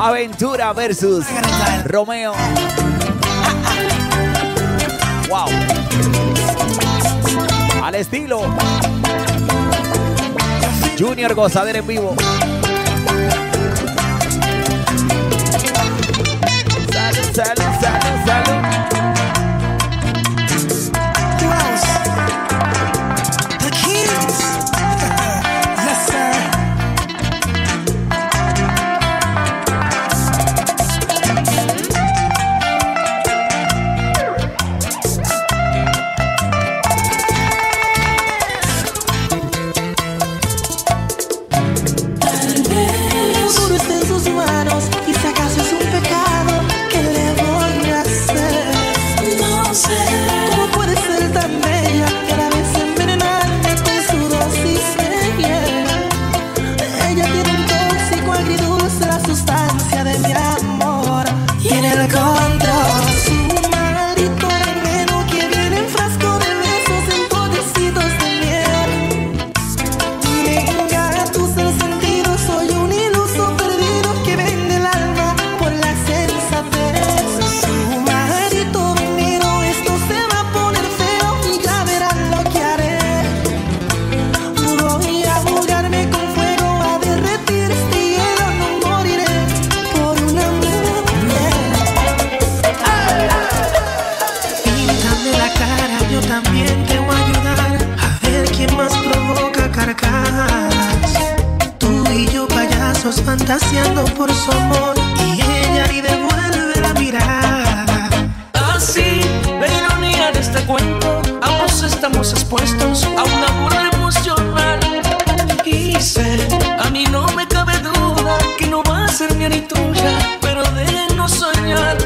Aventura versus Romeo. Wow. Al estilo Junior Gozadera en vivo. Salud, salud, salud, salud. Fantaseando por su amor y ella ni devuelve la mirada. Así, la ironía de este cuento, ambos estamos expuestos a una burla emocional. Y sé, a mí no me cabe duda que no va a ser mía ni tuya, pero déjenos soñar.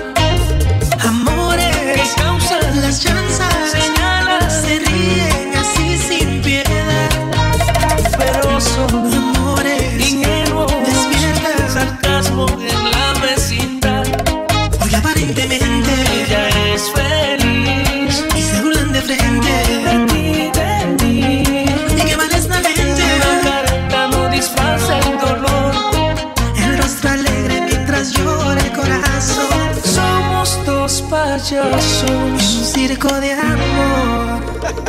Amores que causan las chanzas, señalas, se ríen así sin piedad, pero son amores ingenuos, sarcasmo en la vecindad. Porque aparentemente ella es feliz y se burlan de frente de ti. Y que mal es la mente. La careta no disfraza el dolor, el rostro alegre mientras llora el corazón. Somos dos payasos en un circo de amor.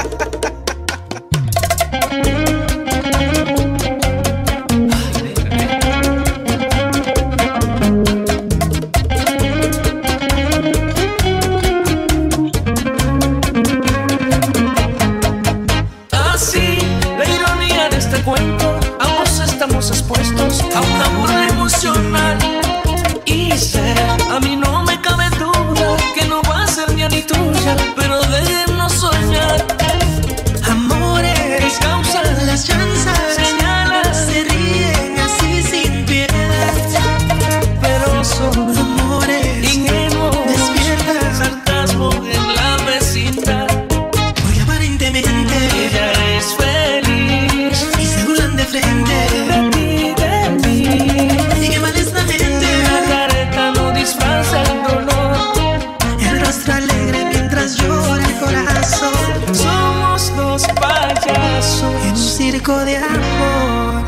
expuestos a una burla emocional. Y sé, a mí no me cabe duda que no va a ser mía ni tuya, pero déjenos soñar. Amores causan las chanzas, señalas, se ríen así sin piedad, pero son amores ingenuos, despiertas, sarcasmo en la vecindad. Porque aparentemente ella es feliz y se burlan de frente de mí. Y que mal es la mente. La careta no disfraza el dolor, El rostro alegre mientras llora el corazón. somos dos payasos En un circo de amor.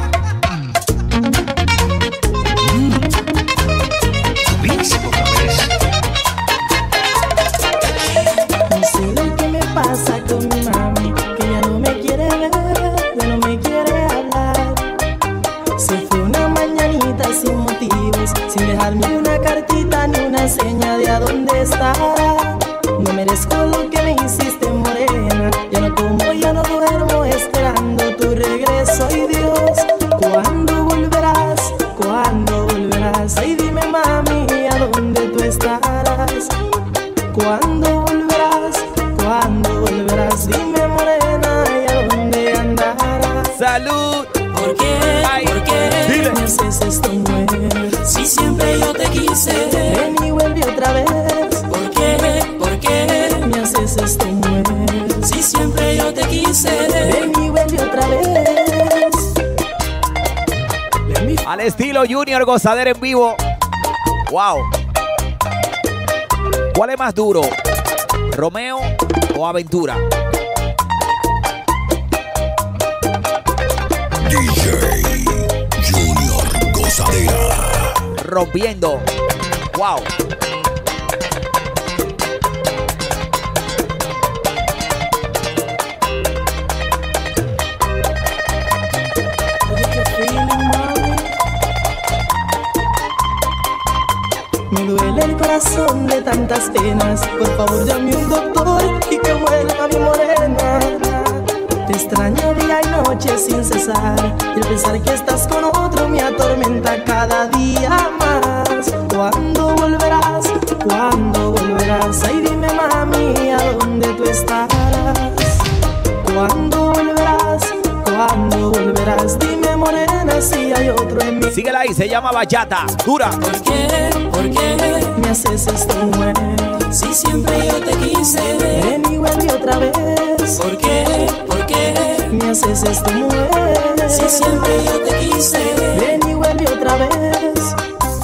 Bísimo, cabeza. No sé lo que me pasa con mi mami, que ya no me quiere ver, ya no me quiere hablar. Se fue una mañanita sin motivos, sin dejarme ni una cartita ni una seña de a dónde está. No merezco lo que me hiciste, morena. Ya no como, ya no duermo esperando tu regreso. Ay Dios, ¿cuándo volverás? ¿Cuándo volverás? Ay dime mami, ¿a dónde tú estarás? ¿Cuándo volverás? ¿Cuándo volverás? Dime morena, ¿y a dónde andarás? ¡Salud! ¿Por qué? Ay, ¿Por qué dile. me haces esto, mujer? Si siempre yo te quise. Ven y vuelve otra vez. ¿Por qué? ¿Por qué me haces esto, mujer? Si siempre yo te quise. Ven y vuelve otra vez. Al estilo Junior Gozadera en vivo. ¡Wow! ¿Cuál es más duro? ¿Romeo o Aventura? DJ Junior Gozadera. rompiendo. Wow. Me duele el corazón de tantas penas. Por favor, llame un doctor y que vuelva mi morena. Te extraño día y noche sin cesar, y el pensar que estás con otro me atormenta cada día más. ¿Cuándo volverás? ¿Cuándo volverás? Ay, dime, mami, ¿a dónde tú estarás? ¿Cuándo volverás? ¿Cuándo volverás? Dime, morena, si hay otro en mí. Síguela ahí, se llama bachata. Dura. ¿Por qué? ¿Por qué me haces esto, mujer? Si siempre yo te quise. Ven y vuelve otra vez. ¿Por qué? ¿Por qué me haces esto, mujer? Si siempre yo te quise. Ven y vuelve otra vez.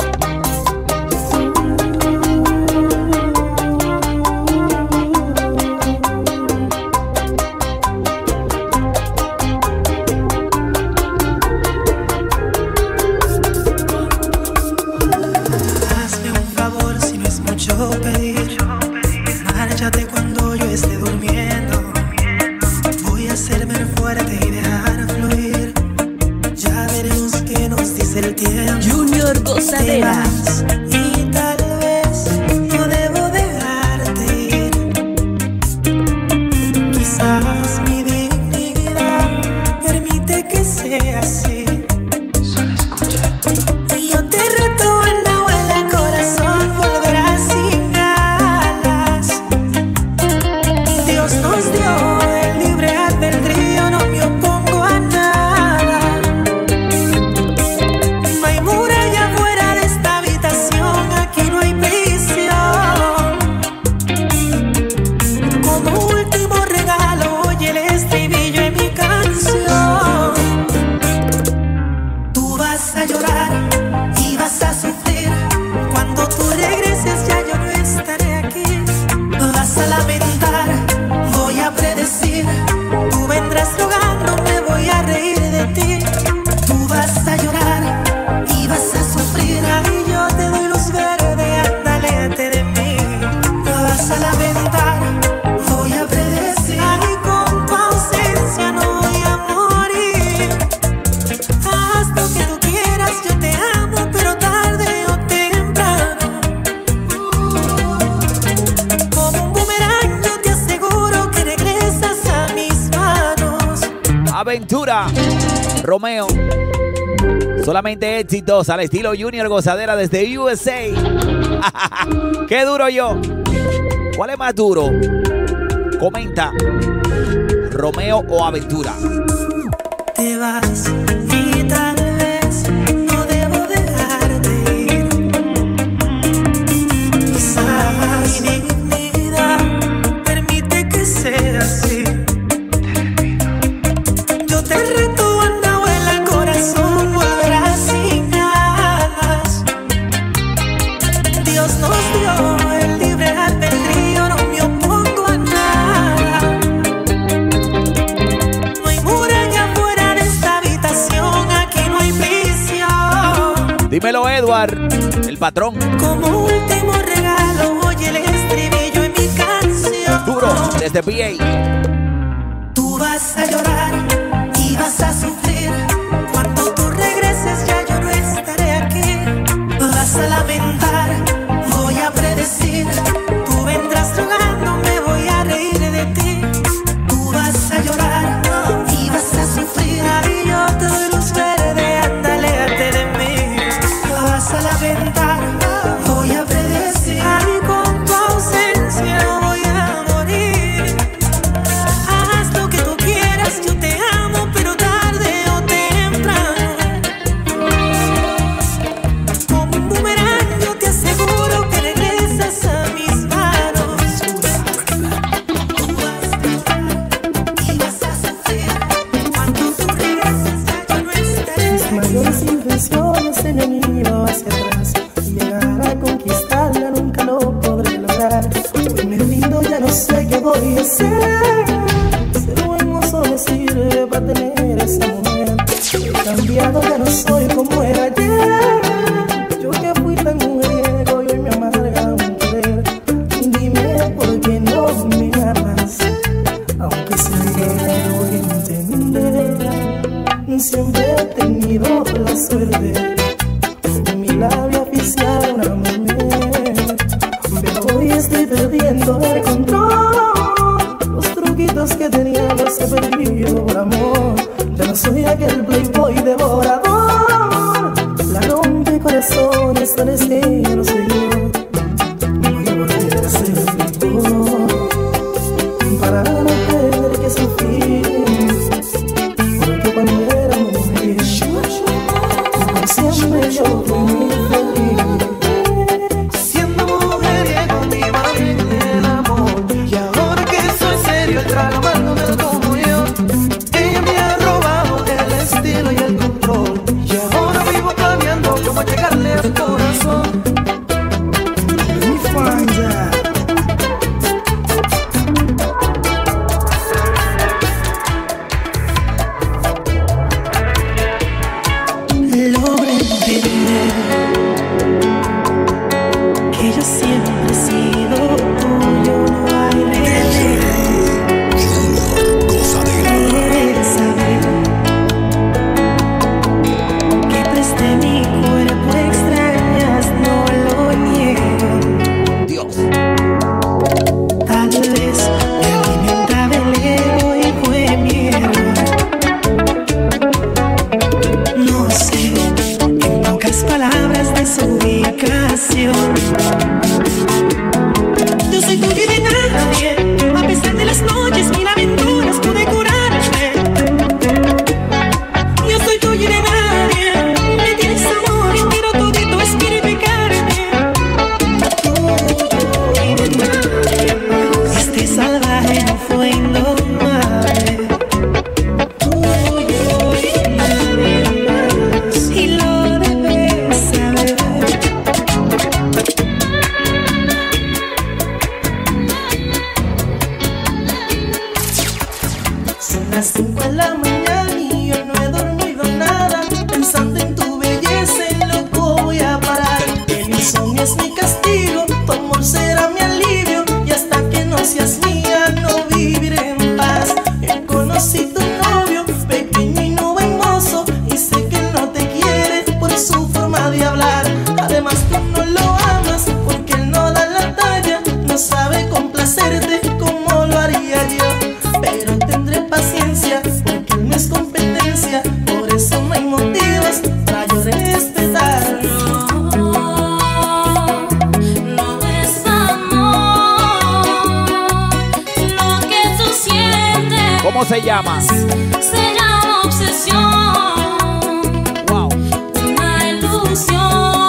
Hazme un favor si no es mucho pedir. Márchate cuando yo esté durmiendo. Voy a hacerme fuerte y dejar fluir. Ya veremos qué nos dice el tiempo. Junior Gozadera. Y tal vez no debo dejarte ir. Quizás mi dignidad permite que sea así. Solo escucha. Y yo te reto en la vuelta, el corazón volverá sin alas. Dios nos dio el libre albedrío, no me opongo a nada. No hay muralla fuera de esta habitación, aquí no hay prisión. Como último regalo, oye el estribillo en mi canción. Tú vas a llorar y vas a sufrir. Cuando tú regreses ya yo no estaré aquí. Vas a lamentar, voy a predecir. Tú vendrás rogando, me voy a reír de ti. Tú vas a llorar y vas a sufrir. Ay, yo te doy luz verde, aléjate de mí. Vas a lamentar, voy a predecir. Ay, con tu ausencia no voy a morir. Haz lo que tú quieras, yo te amo, pero tarde o temprano. Como un boomerang yo te aseguro que regresas a mis manos. Aventura. Romeo. Solamente éxitos al estilo Junior Gozadera desde USA. Qué duro yo. ¿Cuál es más duro? Comenta. Romeo o Aventura. Te vas y tal vez no debo dejarte ir. Quizás mi dignidad permite que sea así. Yo te reto, anda, vuela el corazón, volverá sin alas. Dios nos dio el libre albedrío, no me opongo a nada. No hay muralla fuera de esta habitación, aquí no hay prisión. Dímelo, Edward, el patrón. Como último regalo, oye el estribillo en mi canción. Duro, desde PA. Tú vas a llorar y vas a sufrir. Cuando tú regreses ya yo no estaré aquí. Vas a lamentar, voy a predecir. Tú vendrás rogando, me voy a reír de ti. Tú vas a llorar y vas a sufrir. Ay, yo te doy luz verde, anda, aléjate de mí. Vas a lamentar, voy a predecir. Ay, con tu ausencia voy a morir. Haz lo que tú quieras, yo te amo, pero tarde o temprano. Como un boomerang yo te aseguro que regresas a mis manos. Tú vas a llorar y vas a sufrir. Cuando tú regreses ya yo no estaré Mis aquí. mayores intenciones en el mío hacia atrás, y llegar a conquistarla nunca lo podré lograr. Hoy me rindo, ya no sé qué voy a hacer. Ser buen mozo me sirve para tener esa mujer. He cambiado, ya no soy como era ayer. Yo que Siempre he tenido la suerte de mi labio oficial una mujer, pero hoy estoy perdiendo el control. Los truquitos que tenía los he perdido por amor. Ya no soy aquel playboy devorador. La rompe corazones, tal vez ella no soy yo. Voy a volver a ser playboy para no tener que sufrir. Porque cuando era mujer, siempre yo fui muy feliz. Siendo mujeriego me iba bien el amor, y ahora que soy serio el trago mal no me lo como yo. Ella me ha robado el estilo y el control, y ahora vivo planeando cómo llegarle a su corazón. Let me find out. Logré entender que yo siempre he sido tuyo, no hay remedio. Quieres saber que presté mi cuerpo, extrañas, no lo niego. Dios. Tal vez me alimentaba el ego y fue mi error. No sé, en pocas palabras de su ubicación. Yo soy tuyo y de nadie, a pesar de las noches, mil aventuras pude curarme. Yo soy tuyo y de nadie, me tienes amor y quiero todito espíritu y carne. Tuyo y de nadie más. Este salvaje no fue indomable. Tuyo y de nadie más. Y lo debes saber. Son las 5 de la mañana y yo no he dormido nada. Pensando en tu belleza, en loco voy a parar. El insomnio es mi castigo, tu amor será mi alivio. Y hasta que no seas mía, no viviré en paz. Yo conocí tu novio, pequeño y no buen mozo, y sé que él no te quiere por su forma de hablar. Además tú no lo amas porque él no da la talla, no sabe complacerte como lo haría yo. Pero tendré paciencia porque él no es competencia, por eso no hay motivos para yo respetarlo. No es amor lo que tú sientes, ¿Cómo se llama? se llama obsesión, Wow. una ilusión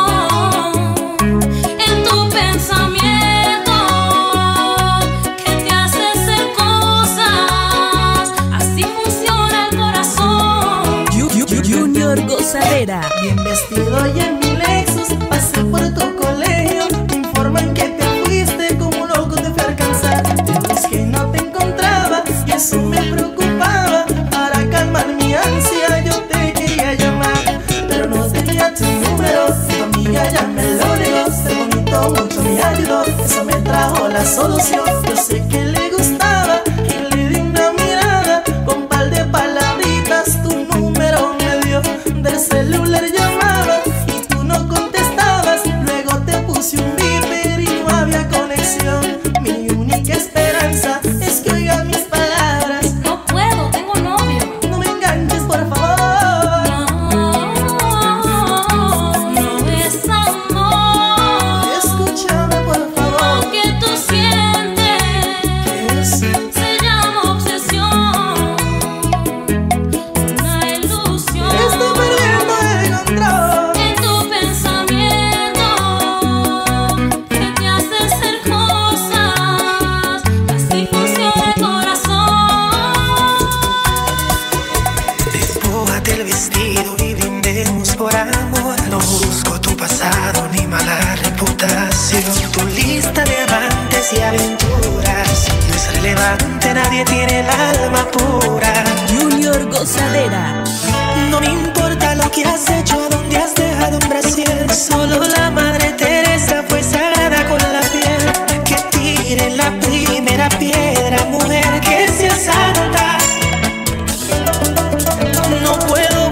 en tu pensamiento que te hace hacer cosas, así funciona el corazón. Junior Gozadera. Bien vestido y en mi Lexus, pasé por tu colegio. Me informan que te fuiste, como un loco te fui a alcanzar. Te busqué y no te encontraba, y eso me preocupaba. Para calmar mi ansia yo te quería llamar, pero no tenía tu número. Tu amiga ya me lo negó. Ser bonito mucho me ayudó, eso me trajo la solución. Yo sé que le gustaba y le di una mirada. Con par de palabritas tu número me dio. Del celular llamaba y tú no contestabas. Luego te puse un beeper y no había conexión. Mi única esperanza es que oigas mis palabras. No puedo, tengo novio. No me enganches, por favor. No es amor Escúchame, por favor. lo que tú sientes, ¿Qué es? se llama obsesión, una ilusión Estoy perdiendo el control. en tu pensamiento que te hace hacer cosas, así funciona el corazón. Despójate el vestido y brindemos por amor. No busco tu pasado ni mala reputación. Tu lista de amantes y aventuras no es relevante, nadie tiene el alma pura. Junior Gozadera. No me importa lo que has hecho, a dónde has dejado un brasier. Solo la Madre Teresa fue sagrada con la piel. Que tire la primera piedra, mujer, que sea santa. No puedo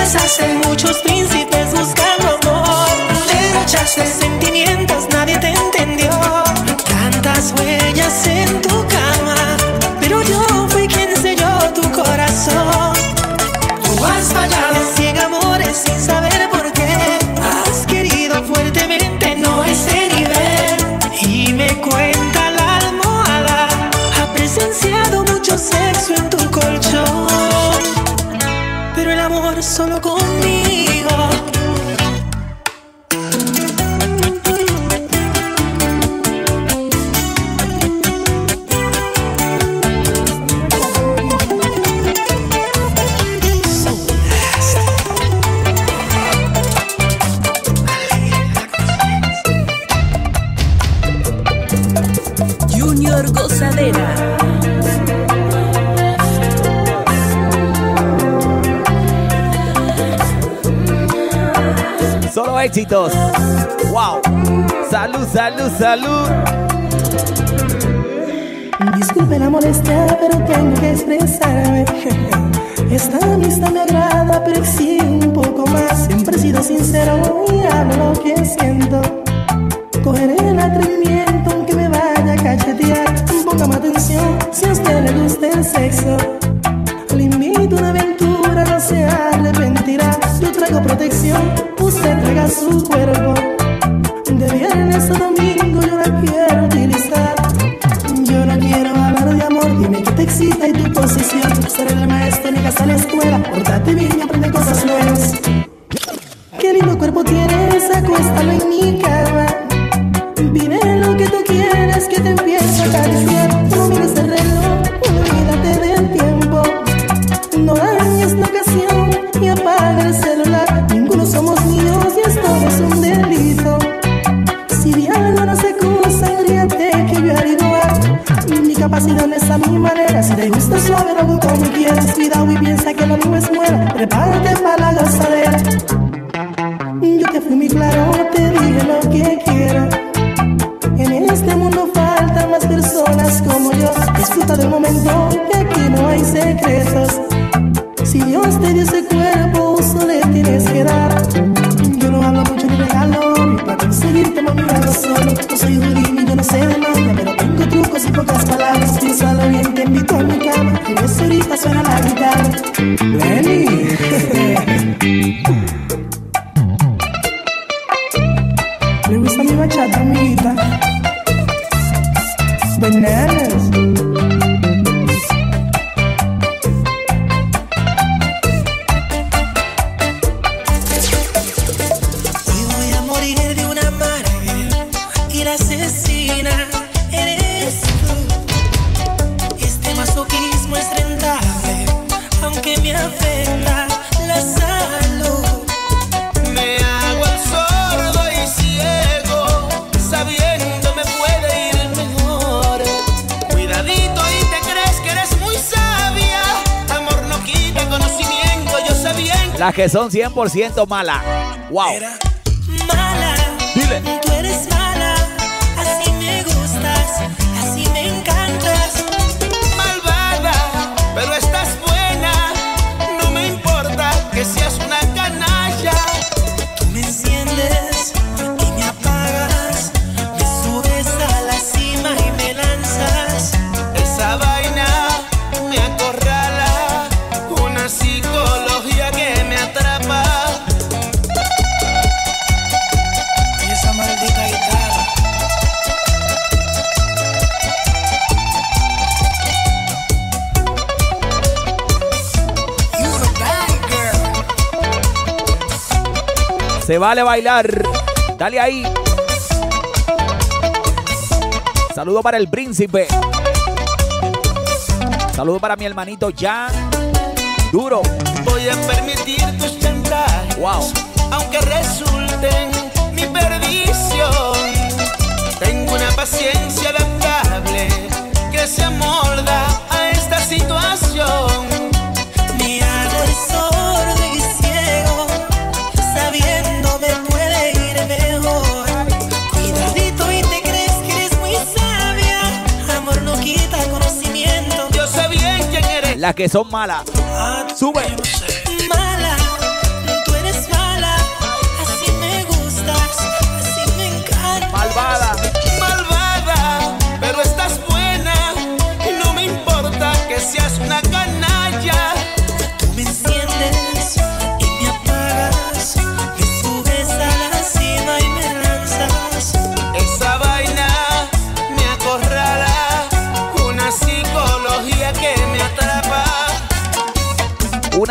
Besaste muchos príncipes buscando amor, derrochaste sentimientos, nadie te entendió. Tantas huellas en tu cama, pero yo fui quien selló tu corazón. Tú has fallado en 100 amores sin saber por qué. Has querido fuertemente, no ese nivel. Y me cuenta la almohada, ha presenciado mucho sexo en tu colchón, pero el amor solo conmigo. Junior Gozadera. Solo éxitos. Wow. Salud, salud, salud. Disculpe la molestia, pero tengo que expresarme. Esta amistad me agrada, pero exige un poco más. Siempre he sido sincero y hablo lo que siento. Cogeré el atrevimiento aunque me vaya a cachetear. Póngame atención si a usted le gusta el sexo. Le invito a una aventura, no se arrepentirá. Yo traigo protección, usted traiga su cuerpo. De viernes a domingo yo la quiero utilizar. Yo no quiero hablar de amor, dime que te excita y tu posición. Ser el maestro ni casa a la escuela, pórtate bien y aprende cosas nuevas. Qué lindo cuerpo tienes, acuéstalo en mi cama. Pide lo que tú quieres, que te empiezo a acariciar. No mires el reloj, olvídate del tiempo. No dañes la ocasión y apaga el celular. Ninguno somos niños y esto es un delito. Si de algo no se acusa, ríete que yo haré igual. Mi capacidad no es a mi manera. Si te gusta suave, luego como quieras. Cuidado y piensa que lo mío es muera. Prepárate para la gozadera. Yo te fui muy claro, te dije lo que quiero. En este mundo faltan más personas como yo. Disfruta del momento, que aquí no hay secretos. Si Dios te dio ese cuerpo, uso le tienes que dar. Yo no hablo mucho ni regalo, y para conseguirte mami hago solo. No soy judío y yo no sé de magia, pero tengo trucos y pocas palabras. Piénsalo bien, te invito a mi cama, y eso ahorita suena la guitarra. Lenny. Le gusta mi bachata, amiguita. Bananas. Hoy voy a morir de una amarga y la asesina eres tú. Este masoquismo es rentable, aunque me afecta la salud. Me hago el sordo y ciego, sabiendo me puede ir mejor. Cuidadito y te crees que eres muy sabia. Amor no quita conocimiento, yo sé bien. Las que son 100% malas. Wow. Era mala, Dile. tú eres mala, así me gustas, así me encantas. Malvada, pero estás buena, no me importa que seas una canalla. Tú me enciendes y me apagas, me subes a la cima y me lanzas. Esa vaina me acorrala, una psicología que me atrapa. Y esa maldita guitarra. You're a bad girl. Se vale bailar. Dale ahí. Saludo para el príncipe. Saludo para mi hermanito Jan. Duro. Voy a permitir tus chantajes, Wow. aunque resulten mi perdición. Tengo una paciencia adaptable que se amolda a esta situación. Me hago el sordo y ciego, sabiendo me puede ir mejor. Cuidadito y te crees que eres muy sabia. Amor no quita conocimiento. Yo sé bien quién eres. Las que son malas. Sube. Mala,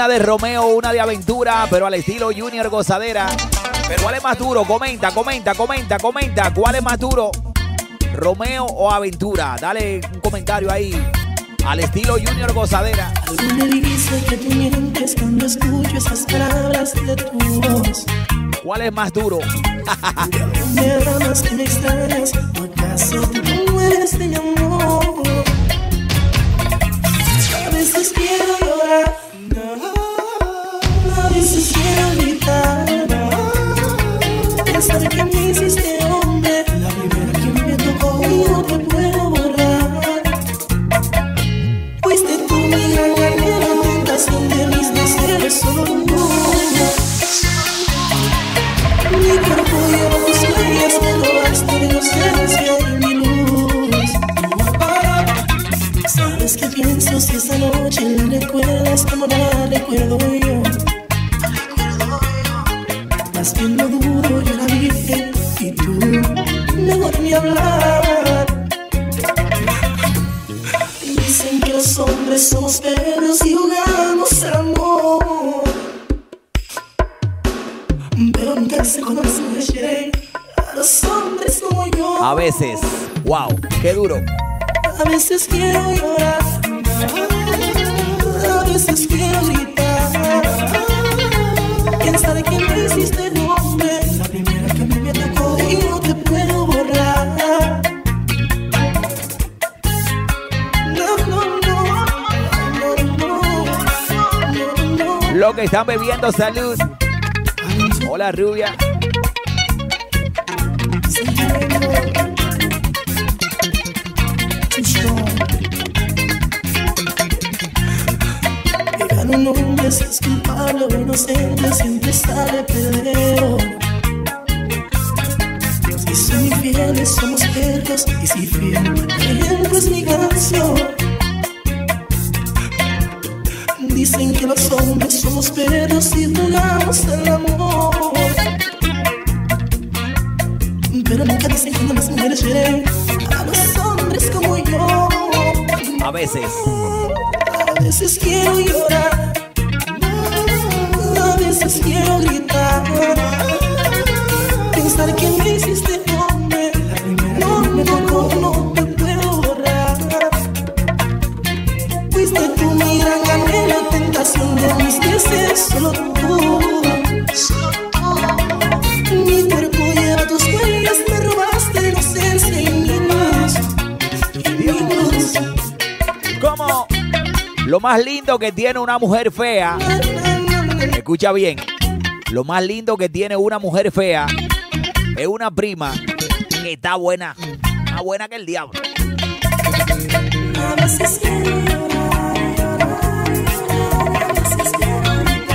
Una de Romeo, una de Aventura, pero al estilo Junior Gozadera. Pero ¿cuál es más duro? Comenta. ¿Cuál es más duro? ¿Romeo o Aventura? Dale un comentario ahí. Al estilo Junior Gozadera. Algo me dice que tú mientes cuando escucho esas palabras de tu voz. ¿Cuál es más duro? Me amas que me extrañas, ¿o acaso tú no eres de mi amor? A veces quiero llorar, a veces quiero gritar. Pensar que me hiciste hombre, la primera que me tocó y no te puedo borrar. Fuiste tú mi gran guerrera, tentación de mis deseos, solo tú. Mi cuerpo lleva tus huellas, me robaste de inocencia y mi luz. ¿Sabes qué pienso si esa noche la recuerdas como la recuerdo yo? Más bien lo duro, yo la dije y tú mejor ni hablar. Dicen que los hombres somos perros y jugamos al amor, pero nunca se conoce a los hombres como yo. A veces. Wow, qué duro. A veces quiero llorar, a veces quiero gritar. ¿Quién sabe que me hiciste hombre? La primera que me atacó y no te puedo borrar. Lo que están bebiendo, salud. Hola, rubia. Llegan un hombre, si es culpable o inocente, siempre sale perdedor. Si son infieles, somos perros, y si fiel, por ejemplo, es mi canción. Dicen que los hombres somos perros y jugamos al amor, pero nunca dicen que las mujeres quieren a los hombres como yo. A veces. A veces quiero llorar, a veces quiero gritar. Pensar que me hiciste hombre, no me tocó, no te puedo borrar. Fuiste tú mi gran anhelo, tentación de mis deseos, solo tú. Mi cuerpo lleva tus huellas, me robaste inocencia y mi luz. ¿Cómo? Lo más lindo que tiene una mujer fea. Escucha bien. Lo más lindo que tiene una mujer fea es una prima que está buena. Más buena que el diablo. A veces quiero llorar, a veces quiero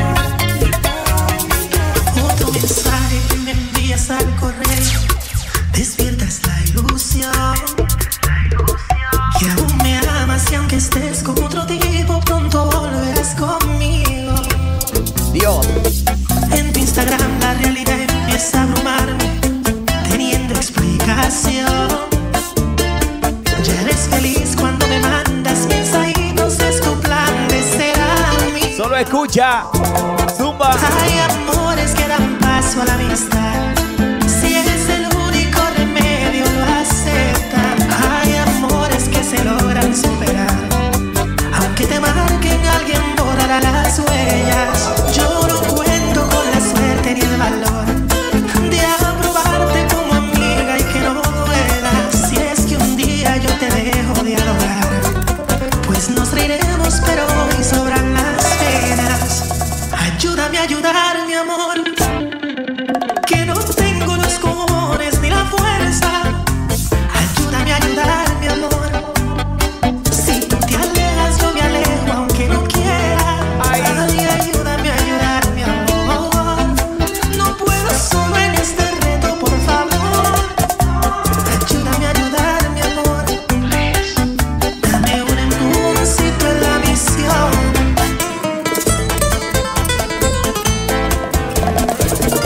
gritar. Otro mensaje que me envías al correo, despiertas la ilusión que aún me amas y aunque estés con otro tipo, pronto volverás conmigo. Dios. En tu Instagram la realidad empieza a abrumarme, teniendo explicación. Ya eres feliz cuando me mandas mensajitos, es tu plan de ser a mí. Solo escucha. Zumba. Hay amores que dan paso a la amistad, si eres el único remedio lo aceptan. Hay amores que se logran superar, aunque te marquen alguien borrará las huellas. Yo no cuento con la suerte ni el valor de aprobarte como amiga y que no duela si es que un día yo te dejo de adorar. Pues nos reiremos pero hoy sobran las penas. Ayúdame a ayudar, mi amor, que no tengo los cojones ni la fuerza. Ayúdame a ayudar, mi amor. Si tú te alejas, yo me alejo aunque no quiera. Ay, ayúdame a ayudar, mi amor. No puedo solo en este reto, por favor. Ayúdame a ayudar, mi amor. Dame un empujoncito en la misión.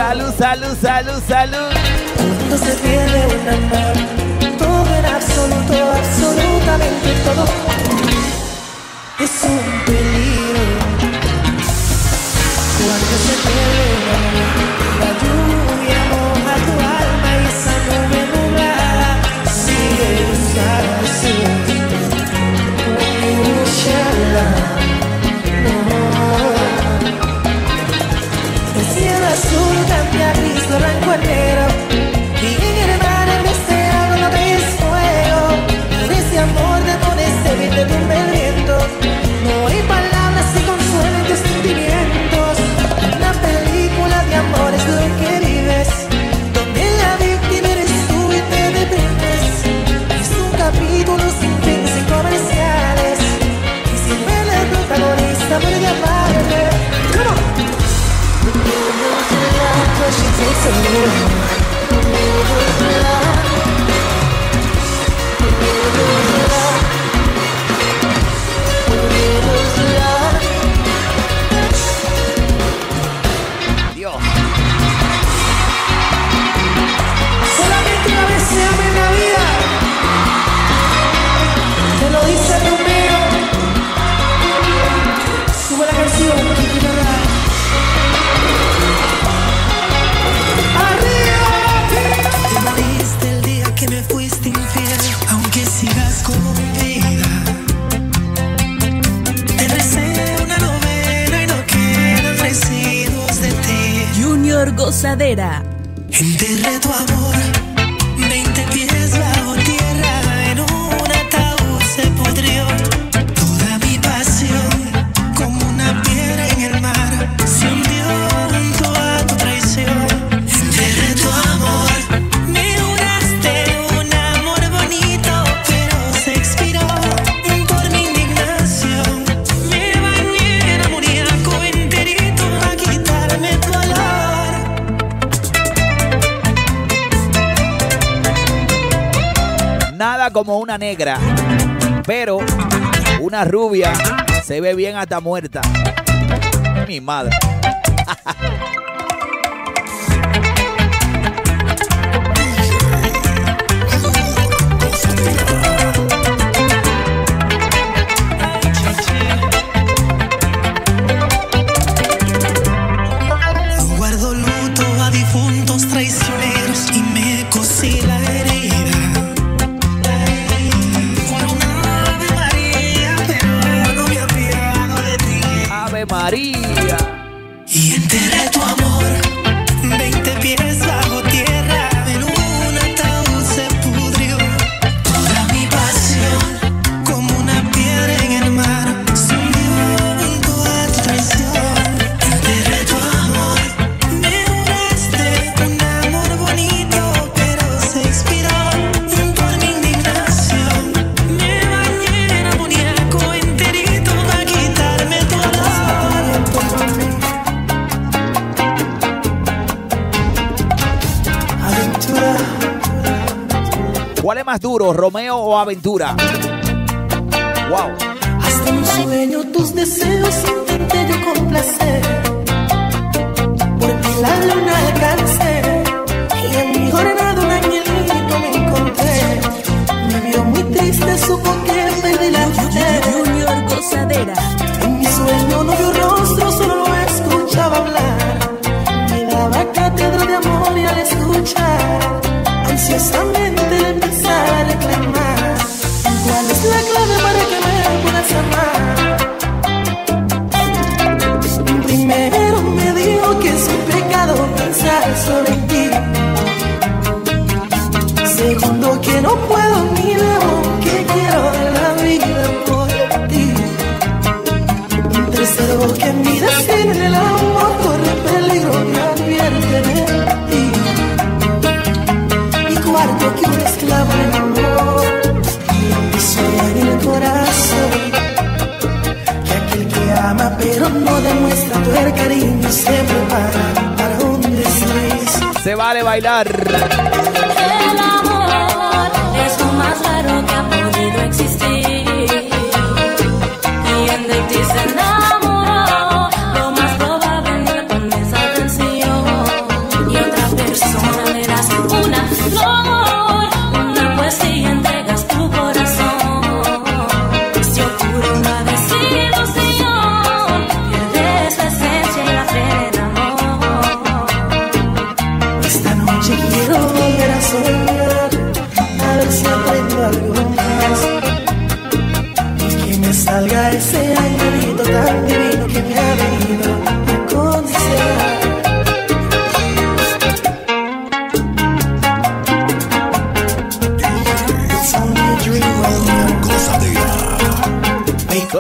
Salud, salud, salud, salud. Cuando se pierde un amor, todo en absoluto, absolutamente todo es un peligro. Cuando se pierde un amor, la lluvia moja tu alma y esa nube nublada sigue usarse. El cielo azul cambia gris, lo blanco en negro. Y en el mar en vez de agua no ves fuego. Por ese amor de todo ese bien te tumba el viento. No hay palabras que consuelen tus sentimientos. Una película de amor es lo que vives, donde la víctima eres tú y te deprimes. Es un capítulo sin fin, sin comerciales, y sin ver al protagonista por llamarle. Come on. She takes a little Dios. solamente una vez se ama en la vida. Te lo dice Romeo. Sube la canción. Te moriste el día que me fuiste infiel, aunque sigas con vida. Te recé una novena y no quedan residuos de ti. Junior Gozadera. Enterré tu amor 20 pies bajo tierra, en un ataúd se pudrió toda mi pasión, como una piedra en el mar se hundió junto a tu traición. Enterré tu amor, me juraste un amor bonito, pero se expiró por mi indignación. Me bañé en amoníaco enterito a quitarme tu olor. Nada como una negra, pero una rubia se ve bien hasta muerta. Mi madre. Guardo luto a difuntos traicioneros y me cosí la herida. Fue una Ave María, pero no me apiado de ti. Ave María. Y enterré tu amor 20 pies bajo tierra, en un ataúd se pudrió toda mi pasión, como una piedra en el mar se hundió junto a tu traición. Enterré tu amor, me juraste un amor bonito, pero se expiró por mi indignación. Me bañé en amoníaco enterito para quitarme tu olor. Aventura. ¿Cuál es más duro, Romeo o Aventura? Wow. Hasta un sueño tus deseos intenté yo complacer, por ti la luna alcancé, y en mi jornada un angelito me encontré. Me vio muy triste, supo que perdí la fe. Junior Gozadera. En mi sueño no vio rostro, solo lo escuchaba hablar. Me daba cátedra de amor y al escuchar, ansiosamente le empezaba a reclamar. ¿Cuál es la clave para que me puedas amar? Primero me dijo que es un pecado pensar sobre ti. Segundo, que no puedo ni debo, que quiero dar la vida por ti. Tercero, que mi destino en el amor corre peligro, me advierte de ti. Y cuarto, que un esclavo en el amor sueña en el corazón, que aquel que ama pero no demuestra todo el cariño se prepara para un desliz. Se vale bailar. El amor es lo más raro que ha podido existir. Quien de ti se enamoró, lo más probable no le pones atención.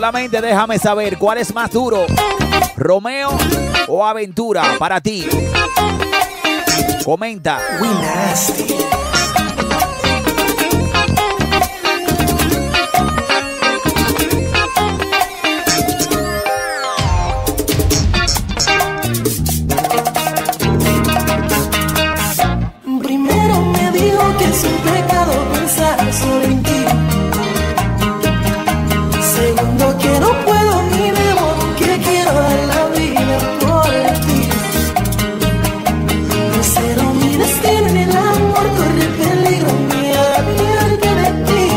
Solamente déjame saber cuál es más duro, Romeo o Aventura para ti. Comenta. We nasty. Primero me dijo que es un pecado pensar solo en ti. Segundo, que no puedo ni debo, que quiero dar la vida por ti. Tercero, mi destino en el amor corre peligro, me advierte de ti.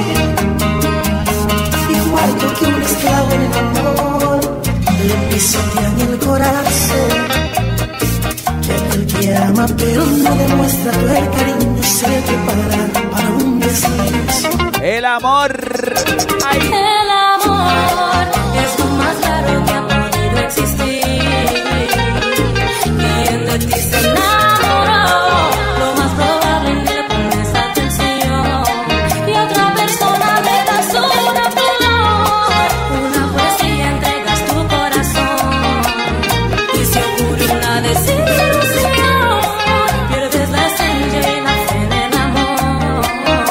Y cuarto, que un esclavo en el amor le pisotean el corazón. Que aquel que ama pero no demuestra todo el cariño se prepara para un desliz. El amor. Ay. El amor es lo más raro que ha podido existir. Quien de ti se enamoró, lo más probable es que le pones atención y otra persona le da su flor, una poesía entregas tu corazón. Y si ocurre una desilusión, pierdes la esencia y la fe en el amor.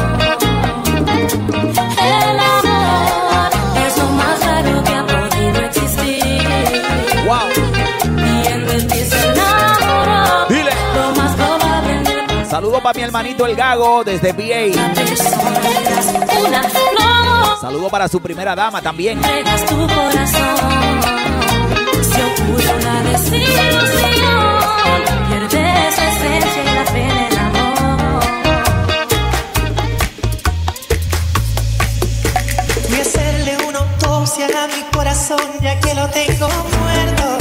El amor es lo más raro que ha podido existir. Wow. Quien de ti se enamoró, Dile. lo más probable es que Saludo para mi hermanito el Gago desde PA. la persona le das una flor, Saludo para su primera dama también. entregas tu corazón. Si ocurre una desilusión, pierdes la esencia y la fe en el amor. Voy a hacerle una autopsia a mi corazón ya que lo tengo muerto.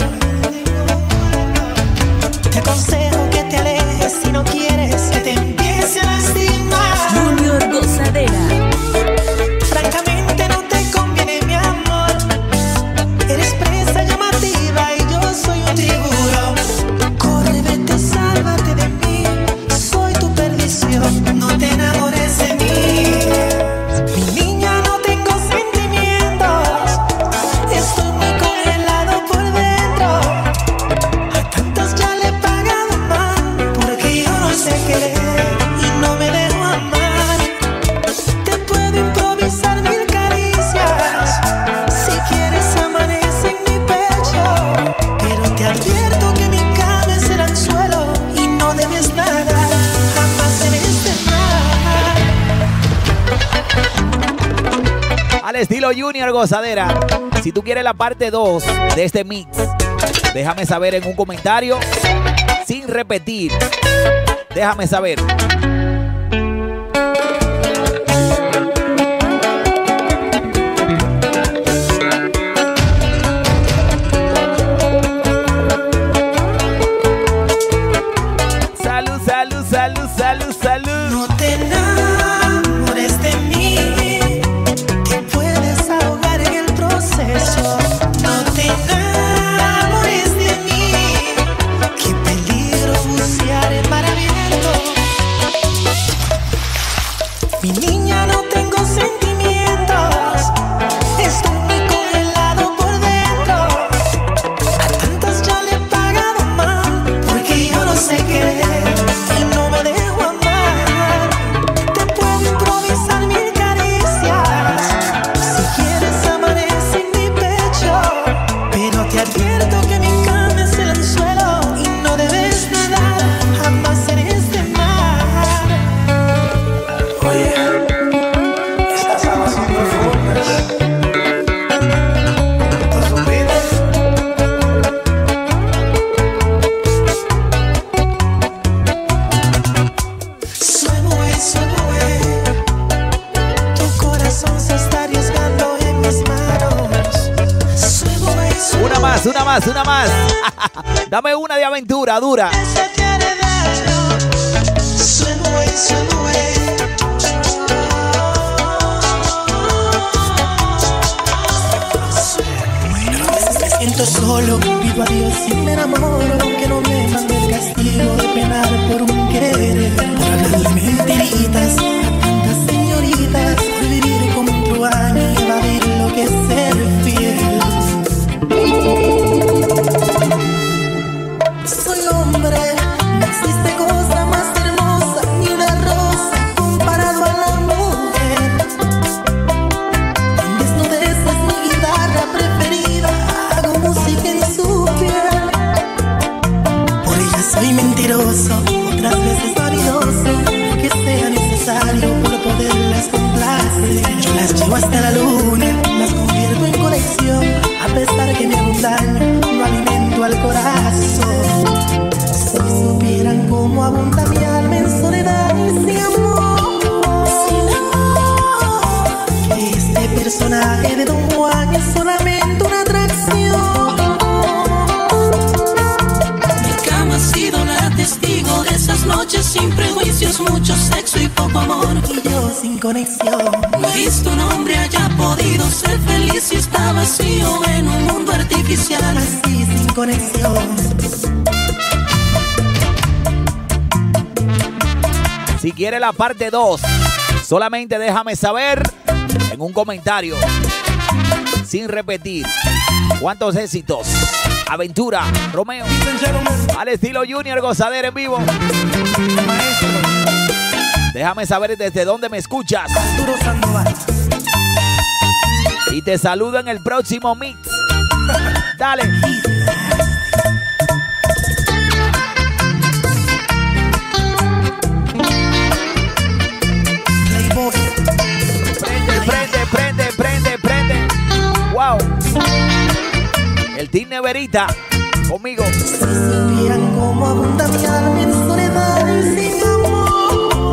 Te aconsejo que te alejes si no quieres que te empiece a lastimar. Junior Gozadera. Francamente no te conviene mi amor. Eres presa llamativa y yo soy un tiburón. Corre, vete, sálvate de mí. Soy tu perdición, no te enamores de mí. Mi niña, no tengo sentimientos. Estoy muy congelado por dentro. A tantas ya le he pagado mal, porque yo no sé querer y no me dejo amar. Te puedo improvisar mil caricias. Si quieres amanece en mi pecho, pero te advierto que mi cama es el anzuelo y no debes nadar jamás en este mar. Al estilo Junior Gozadera. Si tú quieres la parte 2 de este mix, déjame saber en un comentario. Sin repetir. Déjame saber. Salud, salud, salud, salud, salud. No te enamores de mí, te puedes ahogar en el proceso. No te enamores de mí, qué peligro bucear en mar abierto. Mi niña, no tengo sentimientos, estoy muy congelado por dentro. A tantas ya le he pagado mal, porque yo no sé querer y no me dejo amar. Te puedo improvisar mil caricias. Si quieres amanece en mi pecho, pero te advierto que mi cama es el anzuelo y no debes nadar jamás en este mar. Oye, estas aguas son profundas. ¿Tú supiste? Sube, tu corazón se está arriesgando en mis manos. Sube, Una más, una más, una más. Dame una de aventura dura. se te hará daño. Sube. A veces me siento solo, pido a Dios y me enamoro, que no me mande el castigo de penar por un querer, por hablar mentiritas a tantas señoritas, por vivir como un truán y evadir lo que es ser fiel. soy hombre. No existe cosa más hermosa ni una rosa comparado a la mujer. En desnudez es mi guitarra preferida, hago música en su piel. Por ella soy mentiroso, otras veces vanidoso, que sea necesario por poderlas complacer. Yo las llevo hasta la luna, las convierto en colección, a pesar que me hago un daño, no alimento al corazón. Si supieran cómo abunda mi alma en soledad y sin amor, que este personaje de Don Juan es solamente una atracción. Mi cama ha sido la testigo de esas noches sin prejuicios, mucho sexo y poco amor. Y yo sin conexión. No he visto un hombre haya podido ser feliz y está vacío en un mundo artificial. Así sin conexión. Si quiere la parte 2, solamente déjame saber en un comentario, sin repetir, cuántos éxitos. Aventura, Romeo, al estilo Junior, gozadera en vivo. Déjame saber desde dónde me escuchas. Arturo Sandoval. Y te saludo en el próximo mix. Dale. Playboy. Prende, prende, prende, prende, prende. Wow. El Team Neverita conmigo. Si supieran cómo abunda mi alma en soledad y sin amor,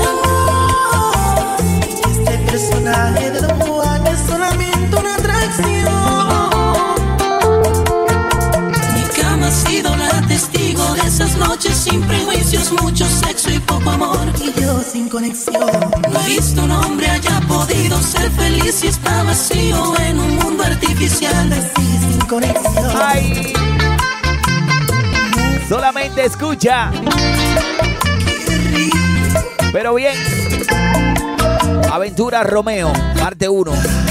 este personaje de Don Juan es solamente una atracción. Mi cama ha sido la testigo de esas noches sin prejuicios, mucho sexo y poco amor. Y yo sin conexión. No he visto un hombre haya podido ser feliz y está vacío en un mundo artificial. Así sin conexión. Ay. Solamente escucha. Pero bien. Aventura Romeo, parte 1.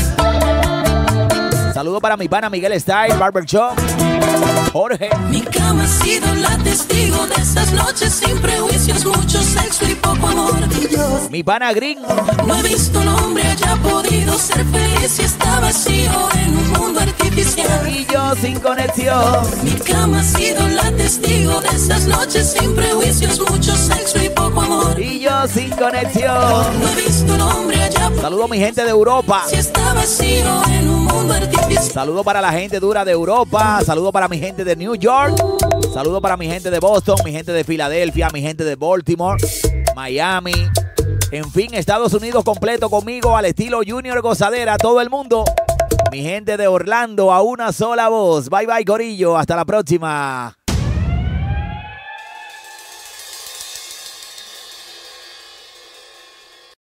Saludo para mi pana Miguel Style, Barber Shop, Jorge. Mi cama ha sido la testigo de esas noches sin prejuicios, mucho sexo y poco amor. Y yo Mi pana Green. No he visto un hombre haya podido ser feliz y está vacío en un mundo artificial. Y yo sin conexión. Mi cama ha sido la testigo de esas noches sin prejuicios, mucho sexo y poco amor. Y yo sin conexión. No he visto un hombre haya podido Saludo a mi gente de Europa. si está vacío en un mundo artificial. Saludo para la gente dura de Europa. Saludo para mi gente de New York. Saludo para mi gente de Boston, mi gente de Filadelfia, mi gente de Baltimore, Miami. En fin, Estados Unidos completo conmigo al estilo Junior Gozadera, todo el mundo. Mi gente de Orlando a una sola voz. Bye bye, corillo. Hasta la próxima.